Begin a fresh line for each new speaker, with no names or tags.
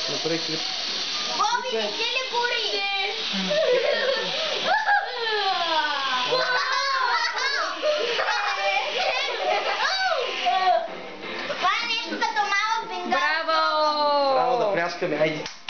Направи клип.
Боби, не ти ли гори? Това е нещо като малък бенгал.
Браво да пляскаме, айде.